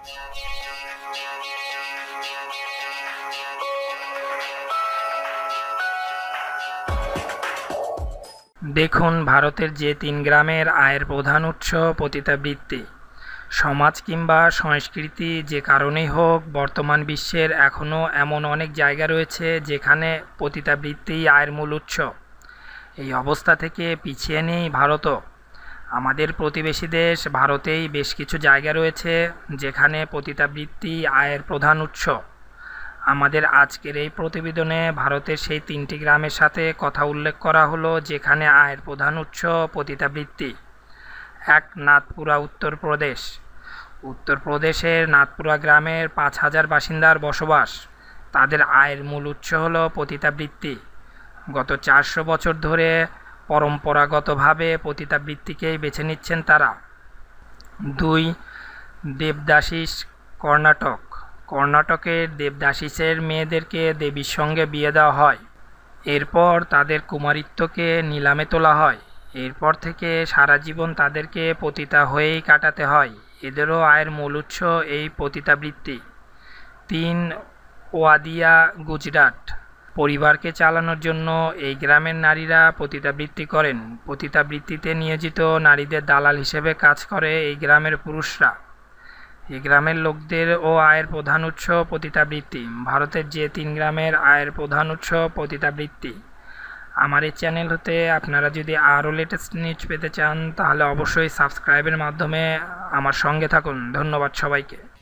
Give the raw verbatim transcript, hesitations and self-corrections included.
দেখুন, ভারতের যে তিন গ্রামের আয়ের প্রধান উৎস পতিতাবৃত্তি। সমাজ কিংবা সংস্কৃতি যে কারণেই হোক, বর্তমান বিশ্বের এখনও এমন অনেক জায়গা রয়েছে যেখানে পতিতাবৃত্তি আয়ের মূল উৎস। এই অবস্থা থেকে পিছিয়ে নেই ভারতও। আমাদের প্রতিবেশী দেশ ভারতেই বেশ কিছু জায়গা রয়েছে যেখানে পতিতাবৃত্তি আয়ের প্রধান উৎস। আমাদের আজকের এই প্রতিবেদনে ভারতের সেই তিনটি গ্রামের সাথে কথা উল্লেখ করা হলো যেখানে আয়ের প্রধান উৎস পতিতাবৃত্তি। এক, নাথপুরা, উত্তরপ্রদেশ। উত্তরপ্রদেশের নাথপুরা গ্রামের পাঁচ হাজার বাসিন্দার বসবাস। তাদের আয়ের মূল উৎস হলো পতিতাবৃত্তি। গত চারশো বছর ধরে পরম্পরাগতভাবে পতিতাবৃত্তিকেই বেছে নিচ্ছেন তারা। দুই, দেবদাসিস, কর্ণাটক। কর্ণাটকের দেবদাসিসের মেয়েদেরকে দেবীর সঙ্গে বিয়ে দেওয়া হয়। এরপর তাদের কুমারিত্বকে নিলামে তোলা হয়। এরপর থেকে সারা জীবন তাদেরকে পতিতা হয়েই কাটাতে হয়। এদেরও আয়ের মূল উৎস এই পতিতাবৃত্তি। তিন, ওয়াদিয়া, গুজরাট। পরিবারকে চালানোর জন্য এই গ্রামের নারীরা পতিতাবৃত্তি করেন। পতিতাবৃত্তিতে নিয়োজিত নারীদের দালাল হিসেবে কাজ করে এই গ্রামের পুরুষরা। এই গ্রামের লোকদের ও আয়ের প্রধান উৎস পতিতাবৃত্তি। ভারতের যে তিন গ্রামের আয়ের প্রধান উৎস পতিতাবৃত্তি। আমার এই চ্যানেল হতে আপনারা যদি আরও লেটেস্ট নিউজ পেতে চান তাহলে অবশ্যই সাবস্ক্রাইবের মাধ্যমে আমার সঙ্গে থাকুন। ধন্যবাদ সবাইকে।